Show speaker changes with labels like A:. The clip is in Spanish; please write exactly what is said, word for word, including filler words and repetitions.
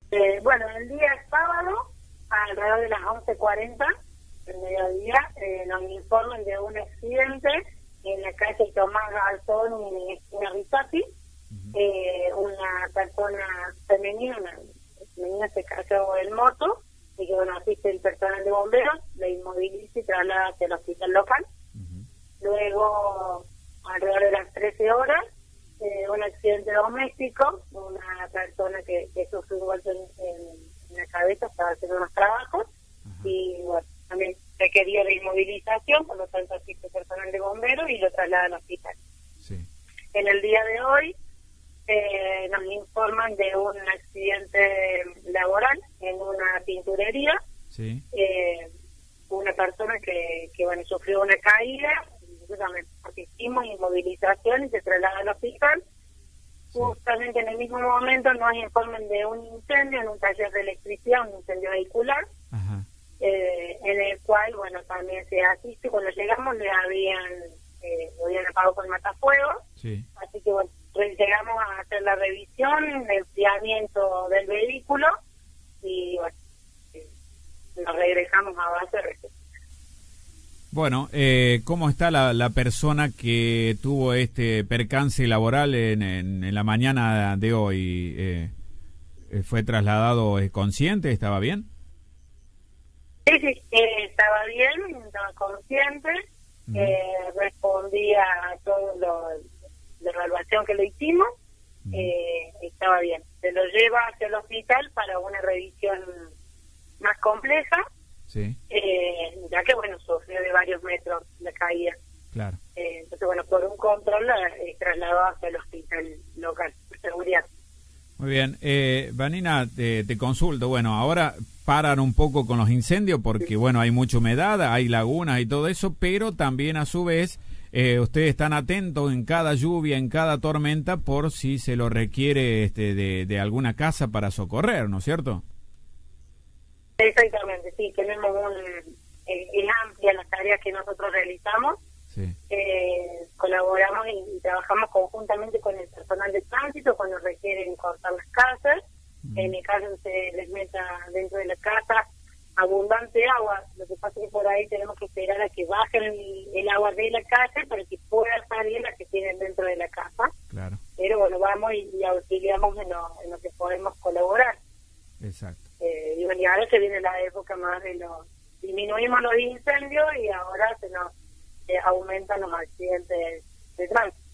A: Eh, bueno, el día sábado, alrededor de las once cuarenta del mediodía, eh, nos informan de un accidente en la calle Tomás Garzón y esquina Rizati. Uh-huh. eh, una persona femenina, una femenina se cayó en moto y que bueno, asiste el personal de bomberos, la inmoviliza y traslada hacia el hospital local. Uh-huh. Luego, alrededor de las trece horas, eh, un accidente doméstico, una persona que, que sufrió un golpe en, en, en la cabeza, estaba haciendo unos trabajos. Uh-huh. Y bueno, también requería de inmovilización, por lo tanto asiste personal de bomberos y lo traslada al hospital. Sí. En el día de hoy eh, nos informan de un accidente laboral en una pinturería. Sí. Eh, una persona que, que bueno, sufrió una caída, asistimos inmovilización y se traslada al hospital. Sí. Justamente en el mismo momento nos informan de un incendio en un taller de electricidad, un incendio vehicular. Ajá. Eh, en el cual, bueno, también se asiste. Cuando llegamos le habían eh, lo habían apagado con matafuegos. Sí. Así que, bueno, llegamos a hacer la revisión, el enfriamiento del vehículo y, bueno, eh, nos regresamos a base de receta.
B: Bueno, eh, ¿cómo está la, la persona que tuvo este percance laboral en, en, en la mañana de hoy? Eh, ¿Fue trasladado eh, consciente? ¿Estaba bien?
A: Sí, sí, eh, estaba bien, estaba consciente, uh-huh. eh, respondía a todo lo, la evaluación que le hicimos, uh-huh. eh, estaba bien. Se lo lleva hacia el hospital para una revisión más compleja. Sí. Eh, ya que, bueno, sufrió de varios metros la caída. Claro. Eh, entonces, bueno, por un control la eh, trasladó hacia el hospital local, por seguridad.
B: Muy bien. Eh, Vanina, te, te consulto. Bueno, ahora paran un poco con los incendios porque, sí. bueno, hay mucha humedad, hay lagunas y todo eso, pero también, a su vez, eh, ustedes están atentos en cada lluvia, en cada tormenta, por si se lo requiere este, de, de alguna casa para socorrer, ¿no es cierto?
A: Exactamente, sí, tenemos un, eh, es amplia las tareas que nosotros realizamos, sí. eh, colaboramos y, y trabajamos conjuntamente con el personal de tránsito cuando requieren cortar las casas, mm. en el caso se les meta dentro de la casa abundante agua, lo que pasa es que por ahí tenemos que esperar a que bajen el, el agua de la casa para que pueda salir la que tienen dentro de la casa, claro. Pero bueno, vamos y, y auxiliamos en lo, en lo que podemos colaborar.
B: Exacto.
A: Eh, y bueno, y ahora se viene la época más de los... Disminuimos los incendios y ahora se nos eh, aumentan los accidentes de tránsito.